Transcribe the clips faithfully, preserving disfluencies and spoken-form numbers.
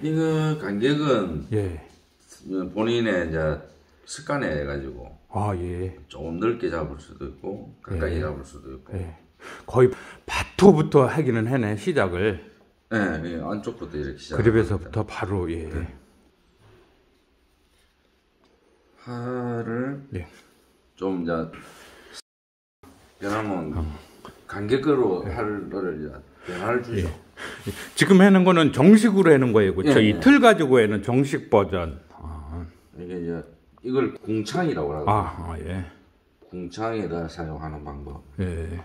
이거 간격은 예. 본인의 이제 습관에 해가지고 아, 예. 조금 넓게 잡을 수도 있고 가까이 예. 잡을 수도 있고. 예. 거의 바토부터 하기는 해네 시작을. 예, 예, 안쪽부터 이렇게 시작. 그립에서부터 바로 예. 네. 팔을 예. 좀 이제 변하면 어. 간격으로 예. 팔을 이제 변화를 주죠. 예. 지금 해는 거는 정식으로 해는 거예요, 그렇죠? 예, 이 틀 가지고 해는 정식 버전. 아. 이게 이제 이걸 궁창이라고 하고. 아, 아, 예. 궁창에다 사용하는 방법. 예.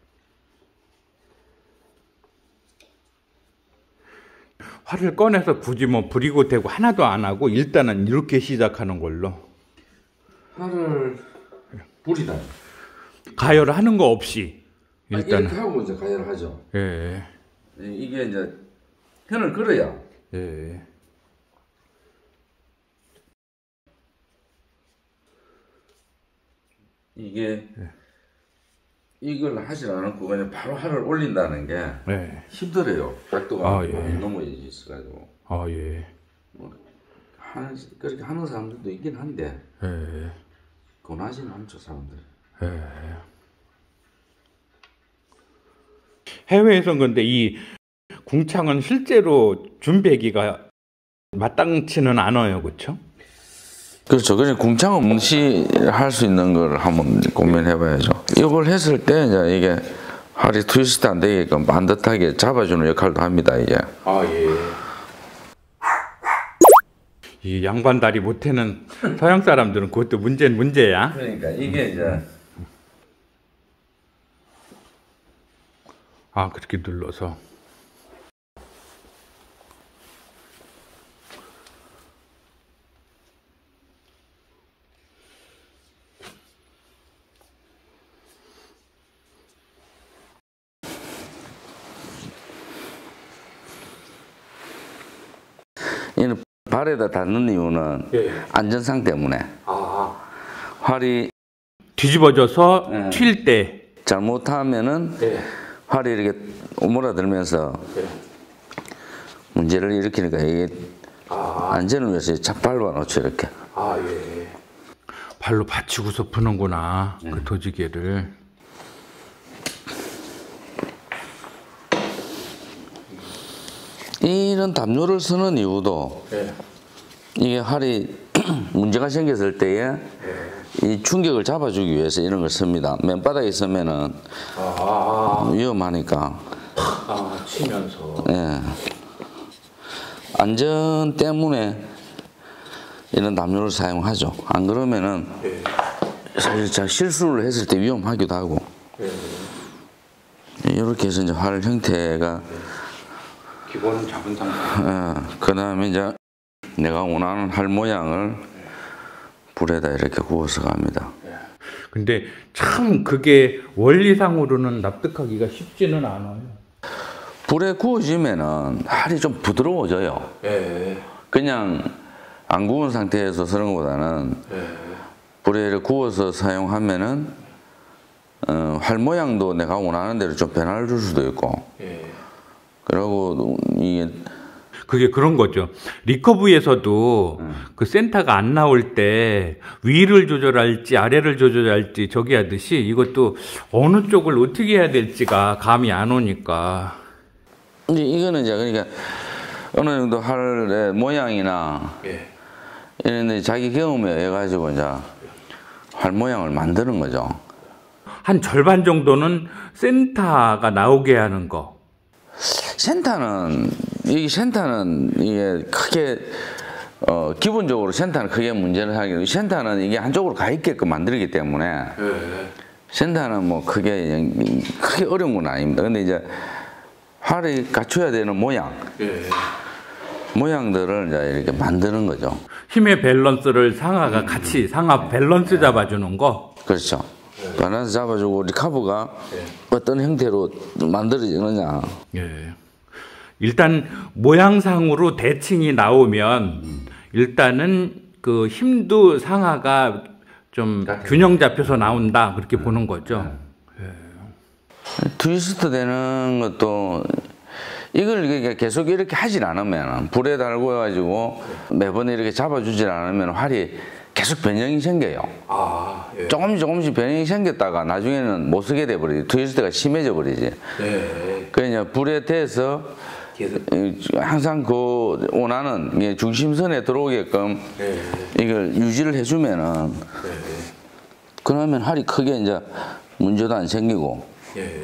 활을 꺼내서 굳이 뭐 부리고 대고 하나도 안 하고 일단은 이렇게 시작하는 걸로. 활을 부리다. 가열을 하는 거 없이 일단 아, 이렇게 하고 이제 가열을 하죠. 예. 이게 이제 편을 걸어야. 예. 이게 예. 이걸 하지 않고 그냥 바로 활을 올린다는 게 예. 힘들어요. 각도가 아, 예. 많이 넘어 있어가지고. 아, 예. 뭐 하는 그렇게 하는 사람들도 있긴 한데 예. 권하지는 않죠 사람들. 예. 해외에서는 근데 이 궁창은 실제로 준비하기가 마땅치는 않아요, 그렇죠? 그렇죠. 그냥 궁창 없이 할 수 있는 걸 한번 고민해봐야죠. 이걸 했을 때 이제 이게 활이 트위스트 안 되게끔 반듯하게 잡아주는 역할도 합니다. 이게. 아, 예. 이 양반다리 못하는 서양 사람들은 그것도 문제는 문제야. 그러니까 이게 이제 아, 그렇게 눌러서. 얘는 발에다 닿는 이유는 예. 안전상 때문에. 아. 활이 뒤집어져서 예. 튈 때. 잘못하면은 예. 활이 이렇게 오므라들면서 예. 문제를 일으키니까 이게 아. 안전을 위해서 착 밟아놓죠 이렇게. 아, 예. 발로 받치고서 푸는구나. 예. 그 도지개를. 이런 담요를 쓰는 이유도 예. 이게 활이 문제가 생겼을 때에 예. 이 충격을 잡아주기 위해서 이런 걸 씁니다. 맨바닥에 있으면은 아. 위험하니까. 아, 치면서. 예. 안전 때문에 이런 담요를 사용하죠. 안 그러면은 예. 사실 자 실수를 했을 때 위험하기도 하고. 예. 이렇게 해서 이제 활 형태가 기본은 작은 상태. 예. 그 다음에 이제 내가 원하는 활 모양을 불에다 이렇게 구워서 갑니다. 근데 참 그게 원리상으로는 납득하기가 쉽지는 않아요. 불에 구워지면은 활이 좀 부드러워져요. 예. 그냥 안 구운 상태에서 쓰는 것보다는 예. 불에 이렇게 구워서 사용하면은 어, 활 모양도 내가 원하는 대로 좀 변화를 줄 수도 있고. 예. 그리고 이게 그게 그런 거죠. 리커브에서도 음. 그 센터가 안 나올 때 위를 조절할지 아래를 조절할지 저기 하듯이 이것도 어느 쪽을 어떻게 해야 될지가 감이 안 오니까. 이제 이거는 이제 그러니까 어느 정도 활의 모양이나 예. 이런 데 자기 경험에 의해 가지고 이제 활 모양을 만드는 거죠. 한 절반 정도는 센터가 나오게 하는 거. 센터는 이 센터는 이게 크게 어 기본적으로 센터는 크게 문제를 하기 센터는 이게 한쪽으로 가 있게끔 만들기 때문에 예. 센터는 뭐 크게 크게 어려운 건 아닙니다. 근데 이제 활이 갖춰야 되는 모양 예. 모양들을 이제 이렇게 만드는 거죠. 힘의 밸런스를 상하가 음. 같이 상하 밸런스 잡아주는 거. 그렇죠. 예. 밸런스 잡아주고 리카브가 예. 어떤 형태로 만들어지느냐. 예. 일단 모양상으로 대칭이 나오면 음. 일단은 그 힘도 상하가 좀 균형 잡혀서 나온다 그렇게 음. 보는 거죠. 예. 트위스트 되는 것도 이걸 이렇게 계속 이렇게 하질 않으면 불에 달고 해가지고 매번 이렇게 잡아주질 않으면 활이 계속 변형이 생겨요. 아, 예. 조금씩 조금씩 변형이 생겼다가 나중에는 못 쓰게 돼버리지. 트위스트가 심해져 버리지. 네. 그냥 불에 대서 계속. 항상 그 원하는 중심선에 들어오게끔 네. 이걸 유지를 해주면은 네. 그러면 활이 크게 이제 문제도 안 생기고. 예.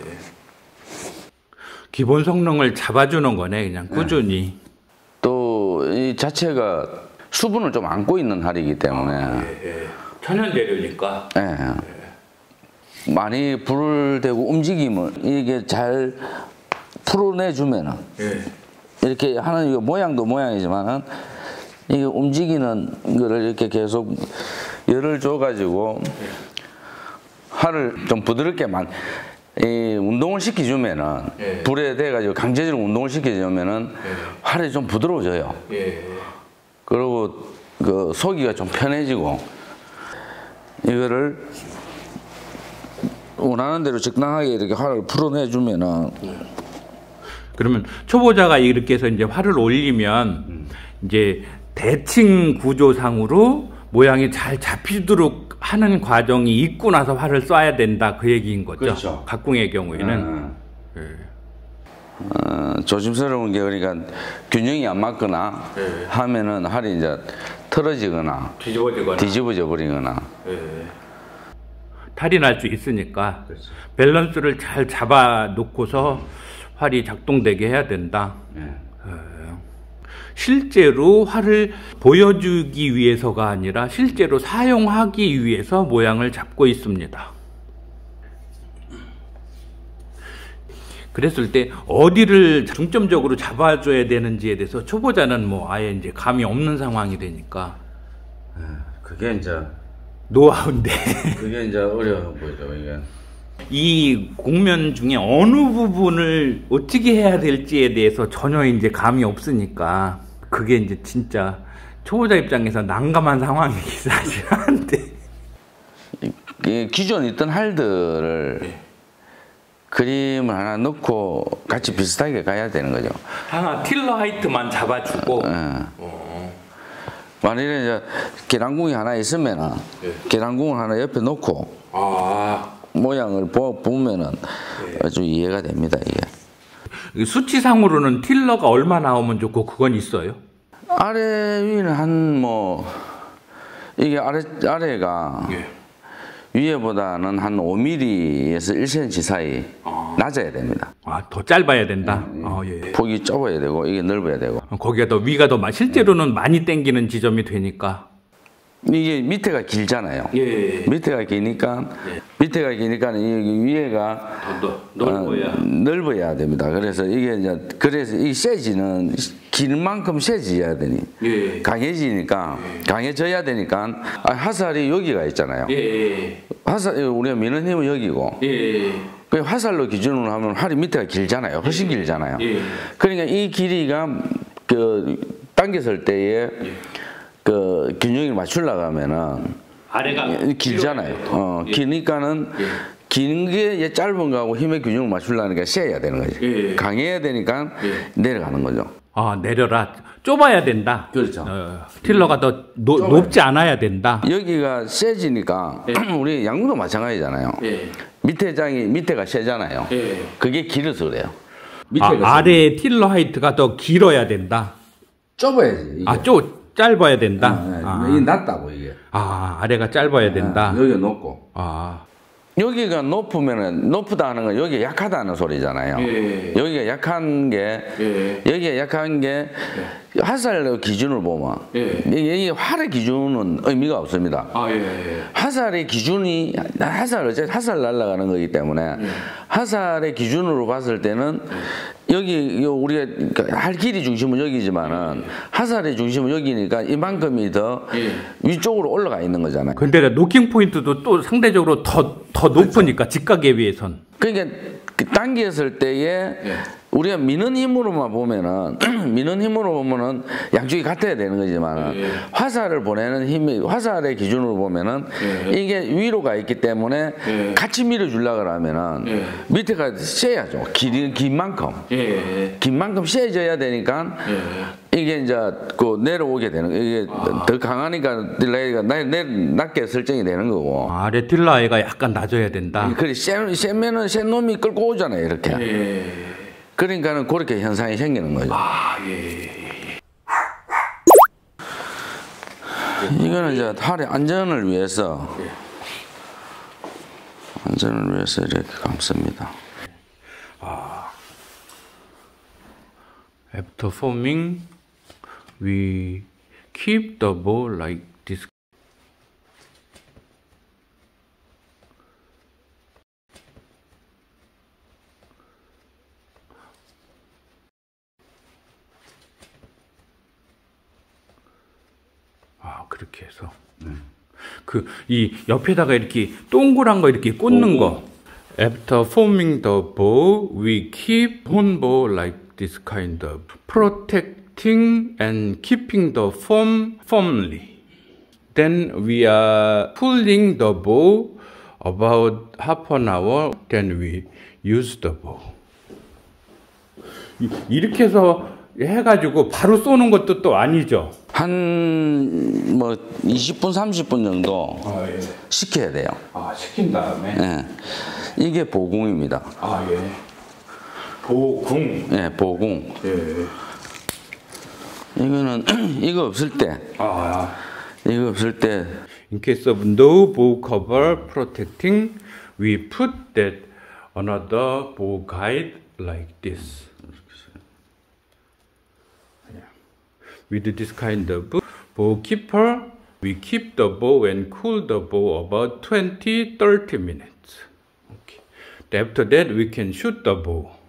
기본 성능을 잡아주는 거네, 그냥 꾸준히. 또 이 자체가 수분을 좀 안고 있는 활이기 때문에 예, 예. 천연 재료니까. 예. 많이 불을 대고 움직임을 이게 잘 풀어내주면은 예. 이렇게 하는 이거 모양도 모양이지만은 이게 움직이는 거를 이렇게 계속 열을 줘가지고 활을 좀 부드럽게 만 이 운동을 시켜주면은 예. 불에 대가지고 강제적으로 운동을 시켜주면은 예. 활이 좀 부드러워져요. 예. 그리고 그 속이가 좀 편해지고 이거를 원하는 대로 적당하게 이렇게 활을 풀어내주면은 그러면 초보자가 이렇게 해서 이제 활을 올리면 이제 대칭 구조상으로 모양이 잘 잡히도록 하는 과정이 있고 나서 활을 쏴야 된다 그 얘기인 거죠. 그렇죠. 각궁의 경우에는. 음. 예. 어, 조심스러운 게 그러니까 균형이 안 맞거나 네. 하면은 활이 이제 틀어지거나 뒤집어지거나. 뒤집어져 버리거나. 예. 탈이 날 수 있으니까 그렇죠. 밸런스를 잘 잡아 놓고서 활이 작동되게 해야 된다. 네. 실제로 활을 보여주기 위해서가 아니라 실제로 사용하기 위해서 모양을 잡고 있습니다. 그랬을 때 어디를 중점적으로 잡아줘야 되는지에 대해서 초보자는 뭐 아예 이제 감이 없는 상황이 되니까 그게 이제 노하우인데 그게 이제 어려워 보이죠 이게. 이 공면 중에 어느 부분을 어떻게 해야 될지에 대해서 전혀 이제 감이 없으니까 그게 이제 진짜 초보자 입장에서 난감한 상황이긴 사실 한데 이 기존에 있던 활들을 네. 그림을 하나 넣고 같이 비슷하게 가야 되는 거죠. 하나 틸러 하이트만 잡아주고 예. 어. 만일에 이제 계량궁이 하나 있으면은 네. 계량궁을 하나 옆에 놓고 아 모양을 보, 보면은 네. 아주 이해가 됩니다 이게. 수치상으로는 틸러가 얼마 나오면 좋고 그건 있어요? 아래 위는 한 뭐 이게 아래 아래가 예. 위에보다는 한 오 밀리미터에서 일 센티미터 사이 아. 낮아야 됩니다. 아, 더 짧아야 된다? 어, 예. 폭이 좁아야 되고 이게 넓어야 되고. 거기가 더 위가 더 마- 실제로는 많이 당기는 지점이 되니까. 이게 밑에가 길잖아요. 예. 밑에가 기니까 예. 밑에가 기니까 이 위에가 더 넓어야. 어, 넓어야 됩니다. 그래서 이게 이제 그래서 이 세지는 길 만큼 세지어야 되니 예. 강해지니까 강해져야 되니까 아, 화살이 여기가 있잖아요. 예. 화살 우리가 미는 힘은 여기고 예. 그 화살로 기준으로 하면 활이 밑에가 길잖아요. 훨씬 길잖아요. 예. 그러니까 이 길이가 그 당겼을 때에 예. 그 균형을 맞추려고 하면은 아래가 길잖아요. 어, 예. 기니까는 예. 긴 게 짧은 거하고 힘의 균형을 맞추려니까 세야 되는 거지. 예. 강해야 되니까 예. 내려가는 거죠. 아, 내려라. 좁아야 된다. 그렇죠. 어, 틸러가 더 노, 높지 않아야 된다. 여기가 세지니까 우리 양궁도 마찬가지잖아요. 예. 밑에 장이 밑에가 세잖아요. 예. 그게 길어서 그래요. 아, 아래의 틸러 하이트가 더 길어야 된다. 좁아야지. 이게. 아, 쪼 짧아야 된다. 아, 아, 이게 낮다고 이게. 아, 아래가 짧아야 된다. 여기가 높고. 아, 여기가 높으면은 높다 하는 건 여기가 약하다는 소리잖아요. 예. 여기가 약한 게 예. 여기가 약한 게 화살 기준을 보면 예. 이게 활의 기준은 의미가 없습니다. 아, 예. 화살의 기준이 화살 어째 화살 날아가는 거기 때문에 화살의 기준으로 봤을 때는 여기 요 우리가 할 길이 중심은 여기지만은 화살의 중심은 여기니까 이만큼이 더 예. 위쪽으로 올라가 있는 거잖아요. 근데 노킹 포인트도 또 상대적으로 더, 더 높으니까 직각에 비해선. 그러니까 당겼을 때에 예. 우리가 미는 힘으로만 보면은 미는 힘으로 보면은 양쪽이 같아야 되는 거지만 예. 화살을 보내는 힘이 화살의 기준으로 보면은 예. 이게 위로 가 있기 때문에 예. 같이 밀어주려 그러면은 예. 밑에가 세야죠. 긴, 긴 만큼 예. 긴 만큼 세져야 되니까 예. 이게 이제 그 내려오게 되는 거. 이게 아. 더 강하니까 딜라이가 내, 내, 낮게 설정이 되는 거고. 아, 레틸라이가 약간 낮아야 된다. 그래 센, 센면은 센 놈이 끌고 오잖아요 이렇게. 예. 그러니까는 그렇게 현상이 생기는 거죠. 아, 예. 이거는 이제 팔의 안전을 위해서 예. 안전을 위해서 이렇게 감습니다. After forming, we keep the bow like this. 아, 그렇게 해서. 그, 이 옆에다가 이렇게 동그란 거 이렇게 꽂는 거. After forming the bow, we keep horn bow like this kind of protecting and keeping the form firmly. Then we are pulling the bow about half an hour. Then we use the bow. 이- 이렇게 해서 해가지고 바로 쏘는 것도 또 아니죠. 한 뭐 이십 분 삼십 분 정도 아, 예. 식혀야 돼요. 아, 식힌 다음에. 예. 이게 보궁입니다. 아, 예. 보궁. 예, 보궁. 예. 이거는 이거 없을 때, 아, 이거 없을 때 in case of no bow cover protecting, we put that another bow guide like this. Yeah. With this kind of bow keeper, we keep the bow and cool the bow about twenty to thirty minutes. Okay. After that, we can shoot the bow.